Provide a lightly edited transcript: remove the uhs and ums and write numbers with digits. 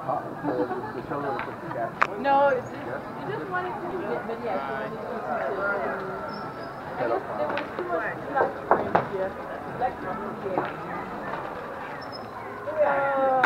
the show that was the gas. No, you just wanted to get video. I guess there was too much black here. Black here.